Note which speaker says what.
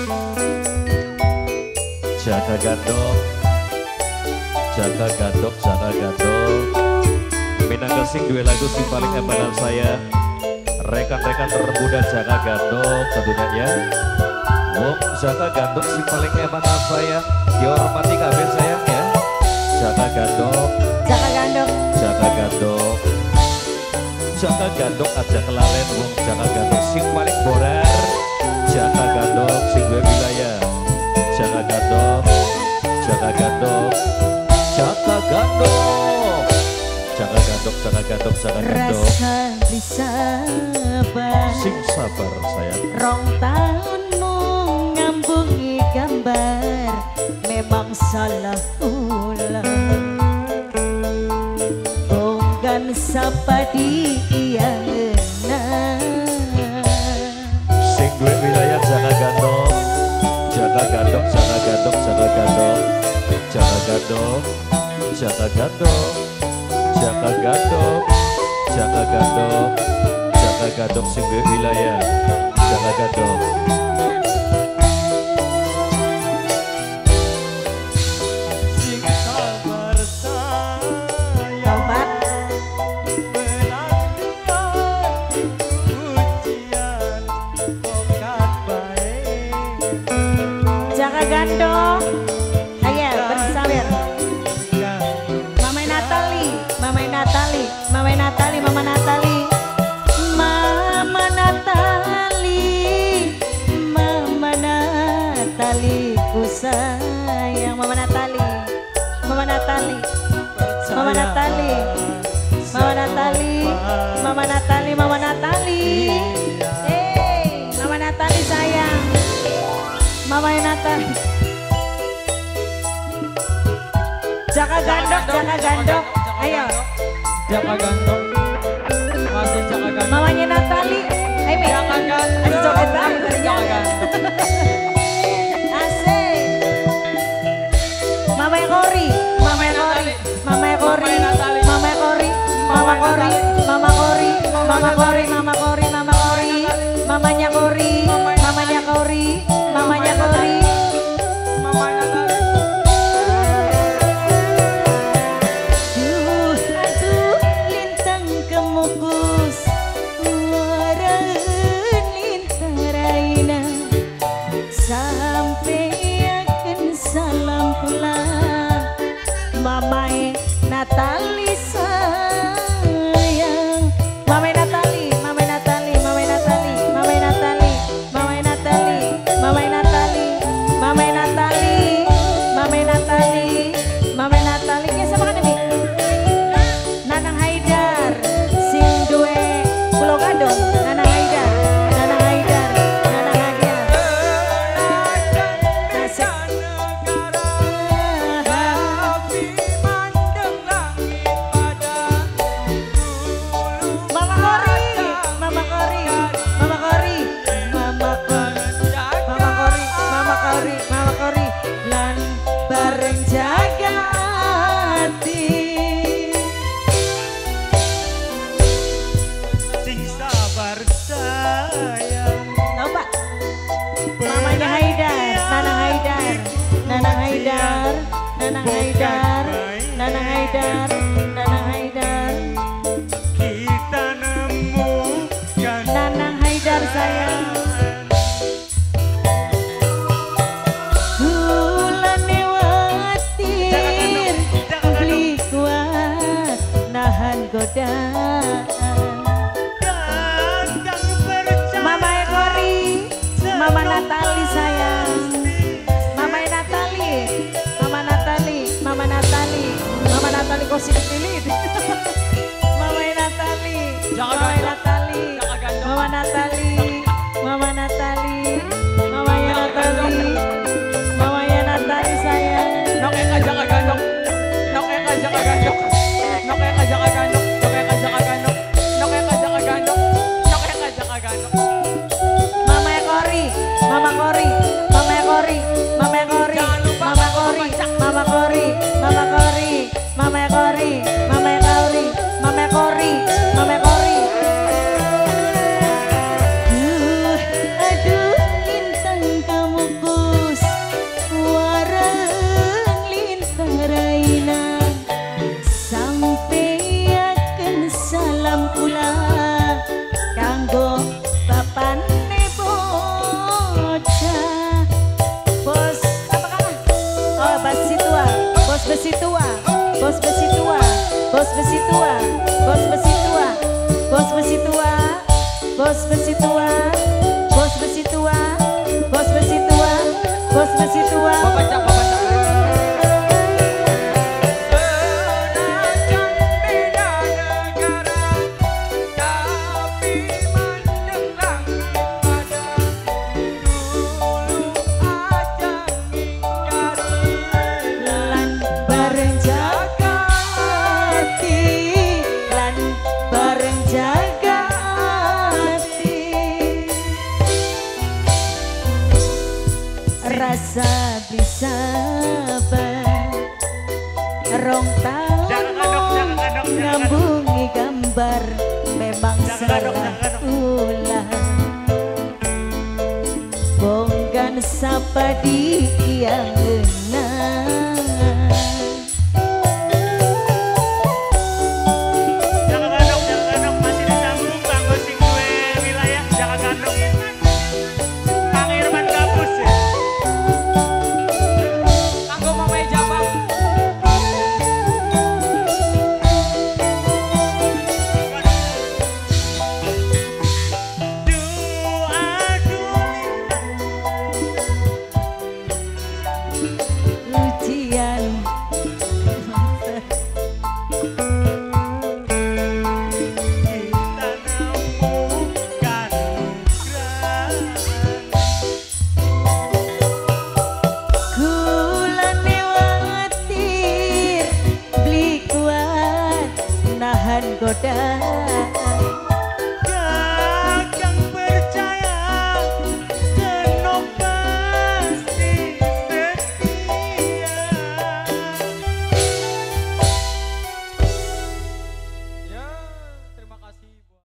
Speaker 1: Jaga gandok, jaga gandok, jaga gandok. Minangka sing duwe lagu sing paling emenan saya. Rekan-rekan termuda jaga gandok tentunya ya. Wong jaga gandok sing paling emenan saya. Dihormati kabeh sayang ya. Jaga gandok,
Speaker 2: Jaga gandok,
Speaker 1: jaga gandok. Jaga gandok aja kelalen wong jaga gandok sing paling borar. Jaga gandok sing duwe wilayah. Jaga gandok, jaga gandok, jaga gandok, jaga gandok, jaga gandok, jaga gandok.
Speaker 2: rasa disabar.
Speaker 1: Sing sabar sayang.
Speaker 2: Rong tahunmu ngambungi gambar, memang salah ulang. Bonggan sapa diiyana.
Speaker 1: Sing duwe wilayah jaga gandok, jaga gandok, jaga gandok, jaga gandok, jaga gandok, jaga gandok, jaga gandok, jaga gandok, jaga gandok sing duwe wilayah, jaga gandok.
Speaker 3: Sing sabar sayang
Speaker 2: Tobat,
Speaker 3: menantikan ujian tokat baik.
Speaker 2: jaga gandok. Ayo bersabar. Mamai Natali, Mamai Natali, Mamai Natali, Mama Natali, Mama Natali, Mama Natali, ku sayang Mama Natali, Mama Natali, Mama Natali, Mama Natali, Mama Natali, Mama Natali, hey, Mama Natali sayang, Mama Natali. Jaga gandok, jaga gandok. Ayo,
Speaker 3: Jaga gandok, masih jaga gandok.
Speaker 2: mamanya Natali. Ayo, Mi.
Speaker 3: Jaga gandok,
Speaker 2: Ayo, joget lagi,
Speaker 3: jaga gandok.
Speaker 2: Asik. Mama Kori, Mama Kori, Mama Kori, Mama Kori, Mama Kori, Mama Kori, Mama Kori, Mama Kori, Mama Kori, mamanya Kori, mamanya Kori, mamanya Kori.
Speaker 3: Mama Natali.
Speaker 2: Aduh, aduh, lintang kemukus, waraan lintang raina, sampai akan salam pulang, Mamai Natali sayang, Mamai Natali, Mamai Natali, Mamai Natali, Mamai Natali, Mamai Natali, Mamai Natali, Mamai Natali, Mamai Natali, Mamai Natali, kayak sama kan ini? Nanang Haidar, sing duwe Pulau Gadung, Nanang Haidar, Nanang Haidar, Nanang Haidar. Asik.
Speaker 3: Tapi mandeng langit pada
Speaker 2: Mama Kori, Mama Kori, Mama Kori, Mama Kori, Mama Kori, Mama Kori, Mama Kori, lan bareng jaga hati.
Speaker 3: sing sabar sayang.
Speaker 2: Coba, mamanya Haidar, Nanang Haidar, Nanang Haidar, Nanang Haidar, Nanang Haidar, Nanang Haidar,
Speaker 3: Kita nemu kan
Speaker 2: Nanang Haidar sayang. Hulane watir, beli kuat, nahan godaan.
Speaker 3: gandang percaya.
Speaker 2: Mama Ekori, Mama Natali sayang, Mama Natali, Mama Natali, Mama Natali, Mama Natali kok sih dipilih? Mama Natali, Mama Natali, Mama Natali, Mama Natali, Mama Natali, Mama Natali sayang.
Speaker 3: Nok eka jaga gandok. Nok eka jaga gandok. Nok eka jaga gandok. Nok eka jaga gandok. Nok eka jaga gandok. Nok eka jaga gandok.
Speaker 2: Mama Ekori, Mama Kori, Mama Ekori, Mama Ekori,
Speaker 3: Jangan lupa
Speaker 2: Mama Kori, Mama Kori, Mama Kori, Mama Ekori, Mama Ekori, Mama Ekori, Mama Ekori. Aduh, aduh, lintang kamu besi tua, bos besi tua, bos besi tua, bos besi tua, bos besi tua, bos besi tua, bos besi tua, bos besi tua, bos besi tua.
Speaker 3: Bapak Bapak
Speaker 2: rasa bisa rong tahun ngambungi gambar memang salah ulah bonggan sapa di yang enang
Speaker 4: Jangan gadok masih disambung kanggo sing duwe wilayah jangan gadok Kang Irman Gabus ya.
Speaker 3: Kanggo Mama Jabang.
Speaker 2: ujian kulane watir beli kuat nahan godaan